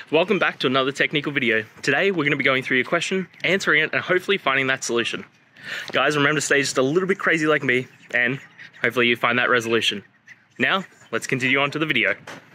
Welcome back to another technical video. Today we're going to be going through your question, answering it, and hopefully finding that solution. Guys, remember to stay just a little bit crazy like me, and hopefully you find that resolution. Now, let's continue on to the video.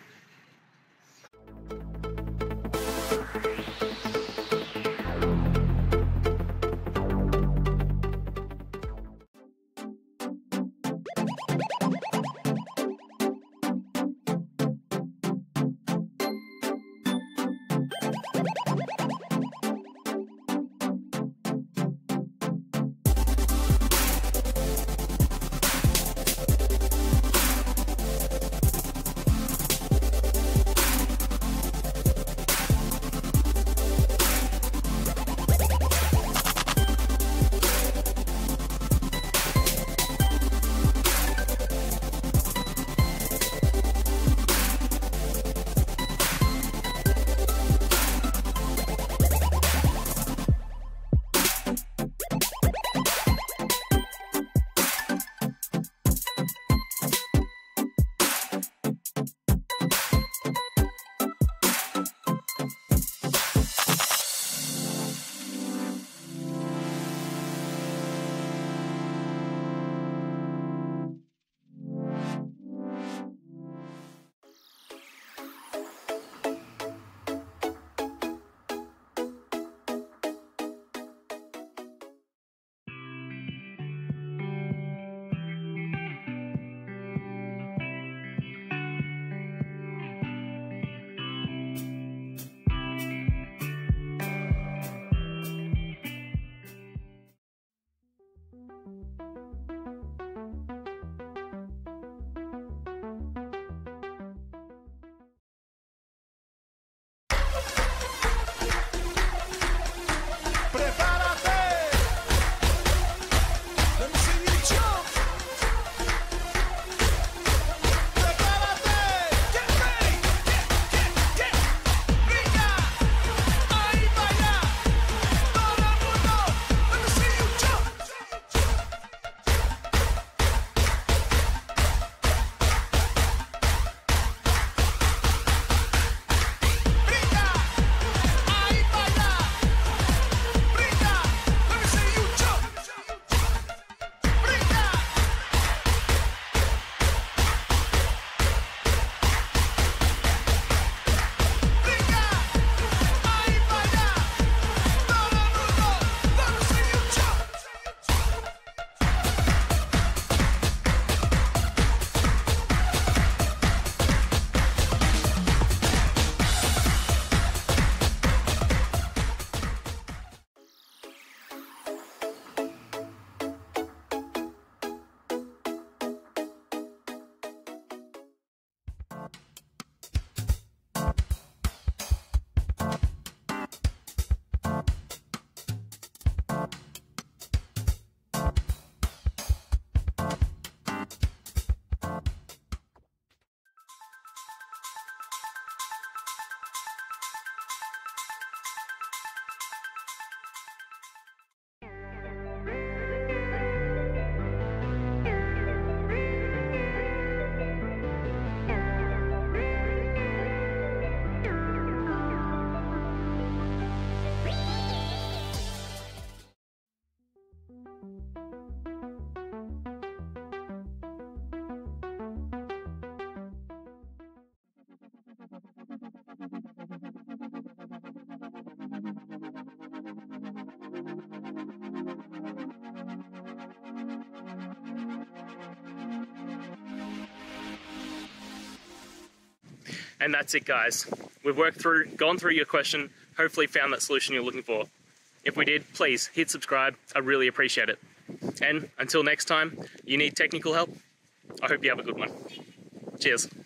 And that's it, guys. We've gone through your question, hopefully found that solution you're looking for. If we did, please hit subscribe. I really appreciate it. And until next time, you need technical help, I hope you have a good one. Cheers.